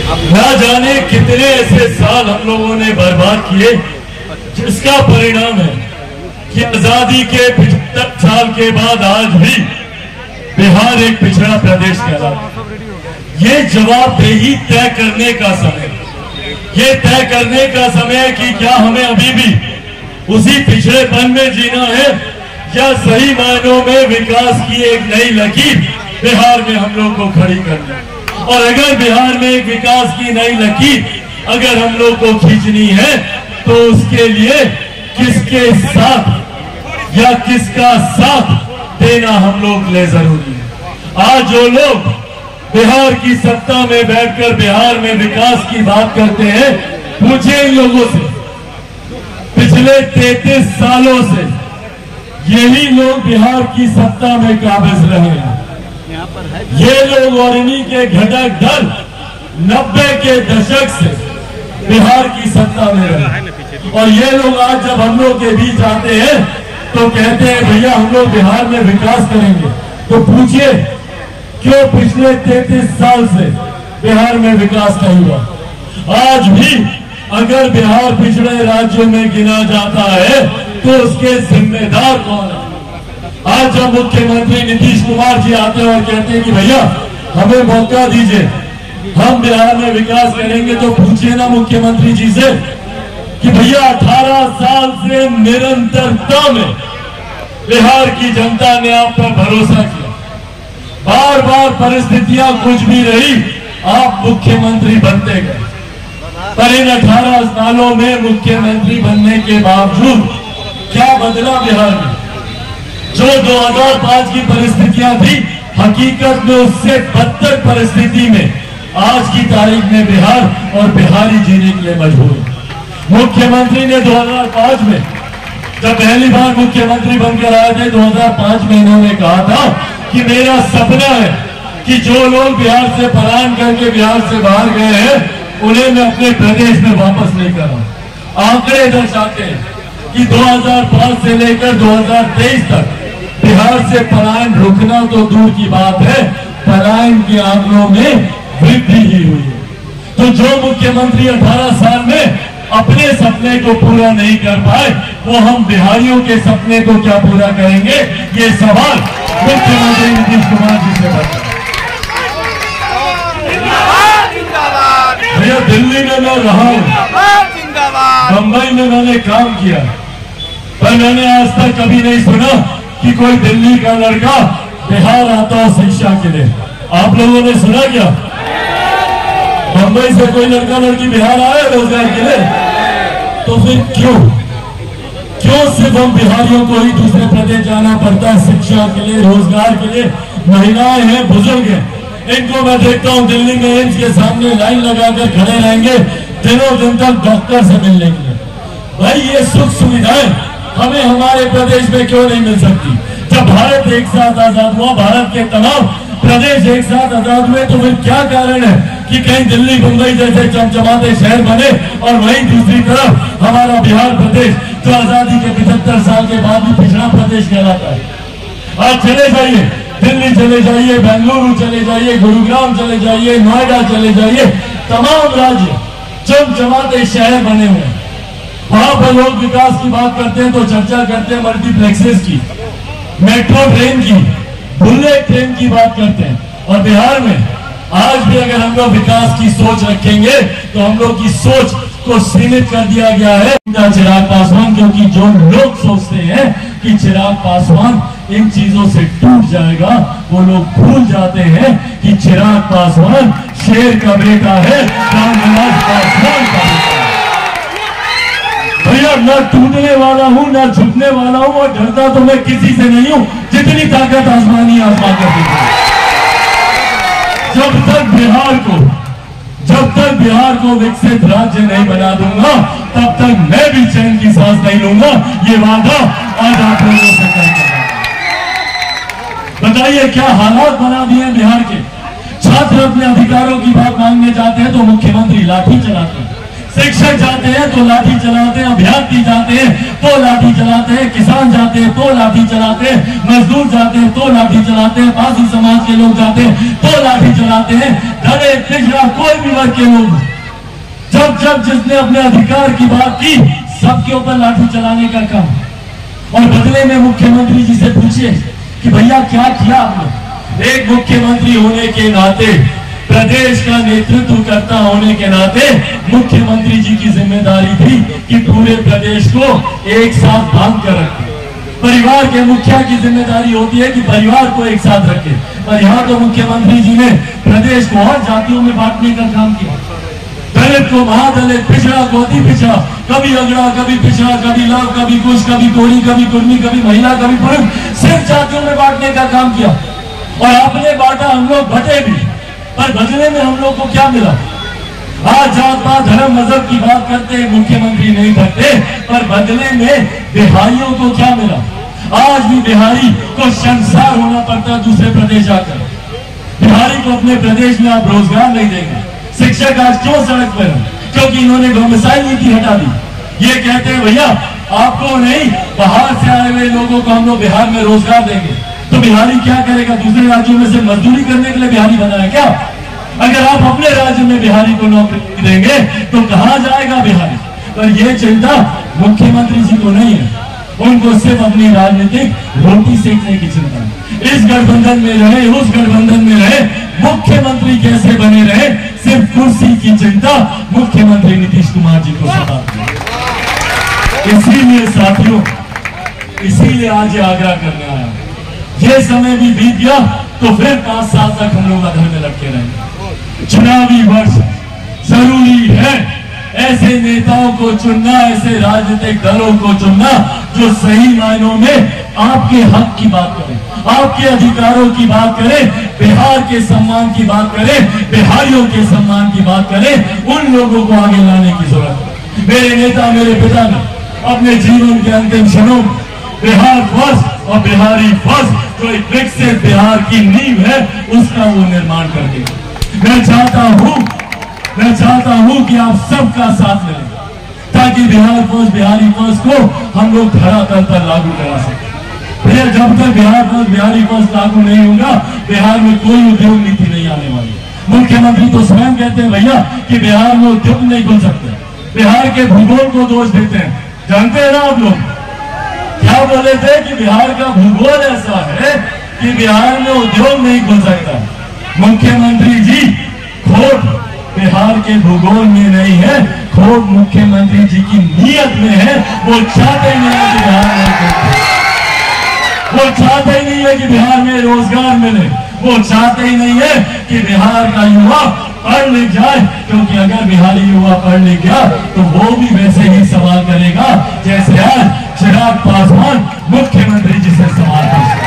ना जाने कितने ऐसे साल हम लोगों ने बर्बाद किए, जिसका परिणाम है कि आजादी के 75 साल के बाद आज भी बिहार एक पिछड़ा प्रदेश कहलाता है। ये जवाबदेही तय करने का समय, ये तय करने का समय कि क्या हमें अभी भी उसी पिछड़ेपन में जीना है या सही मायनों में विकास की एक नई लकीर बिहार में हम लोग को खड़ी करना है। और अगर बिहार में एक विकास की नई लकीर अगर हम लोग को खींचनी है तो उसके लिए किसके साथ या किसका साथ देना हम लोग ले जरूरी है। आज जो लोग बिहार की सत्ता में बैठकर बिहार में विकास की बात करते हैं, पूछे इन लोगों से, पिछले 33 सालों से यही लोग बिहार की सत्ता में काबिज रहे हैं। ये लोग और इन्हीं के घटक दल 90 के दशक से बिहार की सत्ता में रहे। और ये लोग आज जब हम लोग के बीच आते हैं तो कहते हैं भैया हम लोग बिहार में विकास करेंगे। तो पूछिए क्यों पिछले 33 साल से बिहार में विकास नहीं हुआ? आज भी अगर बिहार पिछड़े राज्यों में गिना जाता है तो उसके जिम्मेदार कौन है? आज जब मुख्यमंत्री नीतीश कुमार जी आते हैं और कहते हैं कि भैया हमें मौका दीजिए, हम बिहार में विकास करेंगे, तो पूछिए ना मुख्यमंत्री जी से कि भैया 18 साल से निरंतरता में बिहार की जनता ने आप पर भरोसा किया, बार बार परिस्थितियां कुछ भी रही, आप मुख्यमंत्री बनते गए। पर इन 18 सालों में मुख्यमंत्री बनने के बावजूद क्या बदला बिहार में? जो 2005 की परिस्थितियां थी, हकीकत में उससे बदतर परिस्थिति में आज की तारीख में बिहार और बिहारी जीने के लिए मजबूर। मुख्यमंत्री ने 2005 में जब पहली बार मुख्यमंत्री बनकर आए थे, 2005 में इन्होंने कहा था कि मेरा सपना है कि जो लोग बिहार से पलायन करके बिहार से बाहर गए हैं उन्हें मैं अपने प्रदेश में वापस लेकर आऊं। आंकड़े दर्शाते हैं कि 2005 से लेकर 2023 तक बिहार से पलायन रुकना तो दूर की बात है, पलायन के आंकड़ों में वृद्धि ही हुई है। तो जो मुख्यमंत्री 18 साल में अपने सपने को पूरा नहीं कर पाए, वो हम बिहारियों के सपने को क्या पूरा करेंगे? ये सवाल मुख्यमंत्री नीतीश कुमार जी से बनता है। भैया दिल्ली में मैं रहा हूं, बंबई में मैंने काम किया, पर मैंने आज तक कभी नहीं सुना कि कोई दिल्ली का लड़का बिहार आता हो शिक्षा के लिए। आप लोगों ने सुना क्या? बंबई से कोई लड़का लड़की बिहार आए रोजगार के लिए? तो फिर क्यों सिर्फ हम बिहारियों को ही दूसरे प्रदेश जाना पड़ता है शिक्षा के लिए, रोजगार के लिए? महिलाएं हैं, बुजुर्ग हैं, इनको मैं देखता हूं दिल्ली में एम्स के सामने लाइन लगाकर खड़े रहेंगे दिनों दिन तक डॉक्टर से मिलने के लिए। भाई ये सुख सुविधाएं हमें हमारे प्रदेश में क्यों नहीं मिल सकती? जब भारत एक साथ आजाद हुआ, भारत के तमाम प्रदेश एक साथ आजाद हुए, तो फिर क्या कारण है कि कहीं दिल्ली मुंबई जैसे चमचमाते शहर बने और वहीं दूसरी तरफ हमारा बिहार प्रदेश जो आजादी के 75 साल के बाद भी पिछड़ा प्रदेश कहलाता है? आज चले जाइए, दिल्ली चले जाइए, बेंगलुरु चले जाइए, गुरुग्राम चले जाइए, नोएडा चले जाइए, तमाम राज्य चमचमाते शहर बने हुए हैं। वहां पर लोग विकास की बात करते हैं तो चर्चा करते हैं मल्टीप्लेक्सेस की, मेट्रो ट्रेन की, बुलेट ट्रेन की बात करते हैं। और बिहार में आज भी अगर हम लोग विकास की सोच रखेंगे तो हम लोग की सोच को सीमित कर दिया गया है चिराग पासवान, क्योंकि जो लोग सोचते हैं कि चिराग पासवान इन चीजों से टूट जाएगा, वो लोग भूल जाते हैं कि चिराग पासवान शेर का बेटा है, रामविलास पासवान का बेटा है। भैया न टूटने वाला हूं न झुकने वाला हूं, और डरता तो मैं किसी से नहीं हूं, जितनी ताकत आसमानी आसमान कर देती है। जब तक बिहार को विकसित राज्य नहीं बना दूंगा, तब तक मैं भी चैन की सांस नहीं लूंगा। ये वादा आज आप लोगों से करता हूं। बताइए क्या हालात बना दिए बिहार के। छात्र अपने अधिकारों की बात मांगने जाते हैं तो मुख्यमंत्री लाठी चलाते हैं, शिक्षक जाते हैं तो लाठी चलाते हैं, अभ्यर्थी जाते हैं तो लाठी चलाते हैं, किसान जाते हैं तो लाठी चलाते हैं, मजदूर जाते हैं तो लाठी चलाते हैं, बाकी समाज के लोग जाते हैं तो लाठी चलाते हैं। धड़े पिछड़ा कोई भी वर्ग के लोग जब जब जिसने अपने अधिकार की बात की सबके ऊपर लाठी चलाने का काम। और बदले में मुख्यमंत्री जी से पूछिए कि भैया क्या किया आपने। एक मुख्यमंत्री होने के नाते, प्रदेश का नेतृत्व करता होने के नाते मुख्यमंत्री जी की जिम्मेदारी थी कि पूरे प्रदेश को एक साथ बांध कर रखे। परिवार के मुखिया की जिम्मेदारी होती है कि परिवार को एक साथ रखे, पर यहाँ तो मुख्यमंत्री जी ने प्रदेश को और जातियों में बांटने का काम किया। दलित को महादलित, पिछड़ा को अति पिछड़ा, कभी अगड़ा, कभी पिछड़ा, कभी लव, कभी कुछ, कभी कोरी, कभी कुर्मी, कभी महिला, कभी पुरुष, सिर्फ जातियों में बांटने का काम किया। और आपने बांटा, हम लोग बटे भी, पर बदले में हम लोग को क्या मिला। आज जात पात धर्म मजहब की बात करते मुख्यमंत्री नहीं करते, पर बदले में बिहारियों को क्या मिला। आज भी बिहारी को शर्मसार होना पड़ता है दूसरे प्रदेश जाकर। बिहारी को अपने प्रदेश में आप रोजगार नहीं देंगे। शिक्षक आज क्यों सड़क पर है? क्योंकि इन्होंने डोमिसाइल नीति हटा दी। ये कहते हैं भैया आपको नहीं, बाहर से आए हुए लोगों को हम लोग बिहार में रोजगार देंगे। तो बिहारी क्या करेगा? दूसरे राज्यों में से मजदूरी करने के लिए बिहारी बना है क्या? अगर आप अपने राज्य में बिहारी को नौकरी देंगे तो कहां जाएगा बिहारी? पर यह चिंता मुख्यमंत्री जी को नहीं है, उनको सिर्फ अपनी राजनीतिक रोटी सेकने की चिंता है। इस गठबंधन में रहे, उस गठबंधन में रहे, मुख्यमंत्री कैसे बने रहे, सिर्फ कुर्सी की चिंता मुख्यमंत्री नीतीश कुमार जी को सता। इसीलिए साथियों, इसीलिए आज ये आग्रह करने आया। ये समय भी बीत गया तो फिर 5 साल तक हम लोग अधर में लटके रहेंगे। चुनावी वर्ष जरूरी है ऐसे नेताओं को चुनना, ऐसे राजनीतिक दलों को चुनना जो सही मायनों में आपके हक की बात करें, आपके अधिकारों की बात करें, बिहार के सम्मान की बात करें, बिहारियों के सम्मान की बात करें। उन लोगों को आगे लाने की जरूरत है। मेरे नेता, मेरे पिता ने अपने जीवन के अंतिम क्षणों में बिहार फर्स्ट और बिहारी फर्स्ट, जो एक विकसित बिहार की नींव है, उसका वो निर्माण कर देगा। मैं चाहता हूं कि आप सबका साथ मिलें ताकि बिहार फर्स्ट, बिहारी फर्स्ट को हम लोग धरातल पर लागू करा सकें। भैया जब तक बिहार फर्स्ट, बिहारी फर्स्ट लागू नहीं होगा, बिहार में कोई उद्योग नीति नहीं आने वाली। मुख्यमंत्री तो स्वयं कहते हैं भैया कि बिहार में उद्योग नहीं खुल सकते। बिहार के भूगोल को दोष देते हैं। जानते हैं ना आप लोग क्या बोले थे कि बिहार का भूगोल ऐसा है कि बिहार में उद्योग नहीं खुल सकता। मुख्यमंत्री जी, खोट बिहार के भूगोल में नहीं है, खोट मुख्यमंत्री जी की नीयत में है। वो चाहते ही नहीं है कि बिहार में, वो चाहते ही नहीं है कि बिहार में रोजगार मिले, वो चाहते ही नहीं है कि बिहार का युवा पढ़ लिख जाए, क्योंकि अगर बिहारी युवा पढ़ लिख गया तो वो भी वैसे ही सवाल करेगा जैसे आज चिराग पासवान मुख्यमंत्री जी से सवाल पूछते।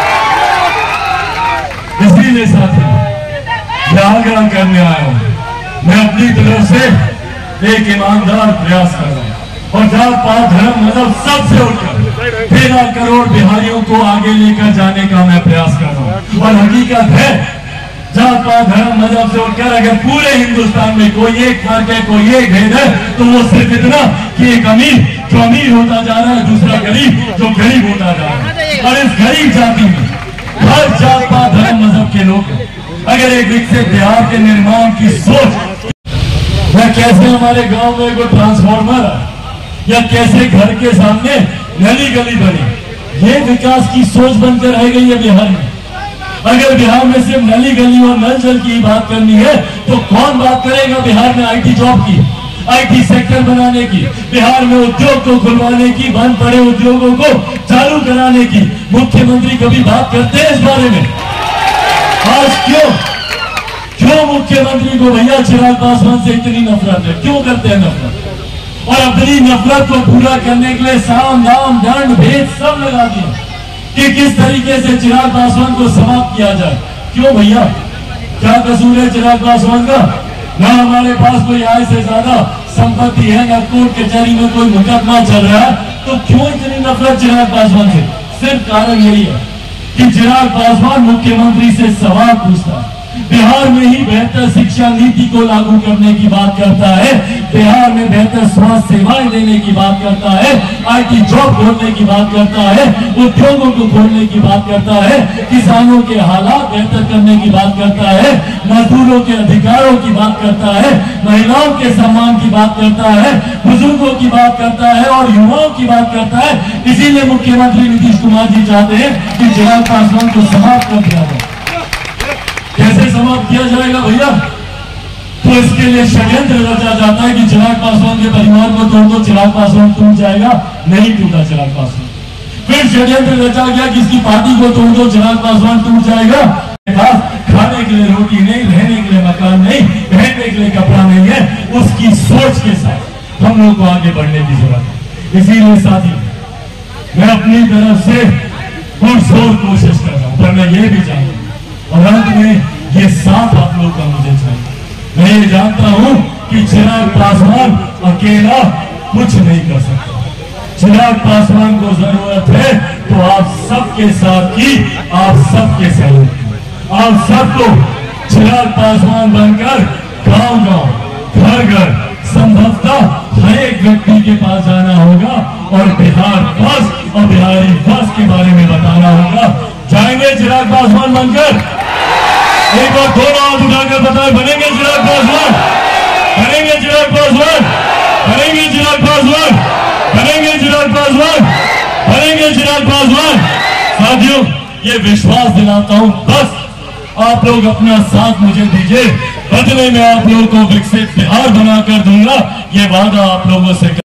इसीलिए साथियों, आग्रह करने आया हूं, मैं अपनी तरफ से एक ईमानदार प्रयास कर रहा हूं और जात पात धर्म मजहब सबसे उठकर 13 करोड़ बिहारियों को आगे लेकर जाने का मैं प्रयास कर रहा हूं। और हकीकत है, जात पात धर्म मजहब से उठकर अगर पूरे हिंदुस्तान में कोई एक फर्क है, कोई एक भेद है, तो वो सिर्फ इतना कि एक अमीर जो अमीर होता जा रहा है, दूसरा गरीब जो गरीब होता जा रहा है। और इस गरीब जाति में हर जात पात धर्म मजहब के लोग हैं। अगर एक विकसित बिहार के निर्माण की सोच, या कैसे हमारे गांव में कोई ट्रांसफार्मर है, या कैसे घर के सामने नली गली बनी, ये विकास की सोच बनकर रह गई है बिहार में। अगर बिहार में सिर्फ नली गली और नल जल की बात करनी है तो कौन बात करेगा बिहार में आईटी जॉब की, आईटी सेक्टर बनाने की, बिहार में उद्योग को खुलवाने की, बंद पड़े उद्योगों को चालू कराने की। मुख्यमंत्री कभी बात करते हैं इस बारे में? आज क्यों मुख्यमंत्री को भैया चिराग पासवान से इतनी नफरत है? क्यों करते हैं नफरत? और अपनी नफरत को पूरा करने के लिए साम दाम दंड भेद सब लगा दिया कि किस तरीके से चिराग पासवान को समाप्त किया जाए। क्यों भैया, क्या कसूर है चिराग पासवान का? ना हमारे पास कोई आय से ज्यादा संपत्ति है, ना कोर्ट कचहरी में कोई मुकदमा चल रहा है, तो क्यों इतनी नफरत चिराग पासवान से? सिर्फ कारण यही है कि चिराग पासवान मुख्यमंत्री से सवाल पूछता है, बिहार में ही बेहतर शिक्षा नीति को लागू करने की बात करता है, बिहार में बेहतर स्वास्थ्य सेवाएं देने की बात करता है, IT जॉब खोलने की बात करता है, उद्योगों को खोलने की बात करता है, किसानों के हालात बेहतर करने की बात करता है, मजदूरों के अधिकारों की बात करता है, महिलाओं के सम्मान की बात करता है, बुजुर्गों की बात करता है और युवाओं की बात करता है। इसीलिए मुख्यमंत्री नीतीश कुमार जी चाहते हैं कि चिराग पासवान को समाप्त कर दिया जाए। कैसे समाप्त किया जाएगा भैया? तो इसके लिए षड्यंत्र रचा जाता है कि चिराग पासवान के परिवार को तोड़ दो, चिराग पासवान टूट जाएगा। नहीं टूटा चिराग पासवान। फिर षड्यंत्र रचा गया कि इसकी पार्टी को तोड़ दो, चिराग पासवान टूट जाएगा। खाने के लिए रोटी नहीं, रहने के लिए मकान नहीं, पहनने के लिए कपड़ा नहीं है। उसकी सोच के साथ हम लोग को आगे बढ़ने की जरूरत है। इसीलिए साथी मैं अपनी तरफ से पुरजोर कोशिश कर रहा हूं, पर मैं ये भी चाहूंगा और अंत में ये साथ आप लोग का मुझे चाहिए। मैं ये जानता हूं कि चिराग पासवान अकेला कुछ नहीं कर सकता। चिराग पासवान को जरूरत है तो आप सबके साथ की, आप सबके सहयोग की। आप सबको चिराग पासवान बनकर गांव-गांव, घर-घर, संभवतः हर एक व्यक्ति के पास जाना होगा और बिहार फर्स्ट और बिहारी फर्स्ट के बारे में बताना होगा। जाएंगे चिराग पासवान बनकर? एक बार दोनों हाथ उठाकर बताएं, बनेंगे चिराग पासवान? बनेंगे चिराग पासवान? बनेंगे चिराग पासवान? बनेंगे चिराग पासवान? बनेंगे चिराग पासवान? साथियों, ये विश्वास दिलाता हूं, बस आप लोग अपना साथ मुझे दीजिए, बदले में आप लोगों को विकसित बिहार बनाकर दूंगा। ये वादा आप लोगों से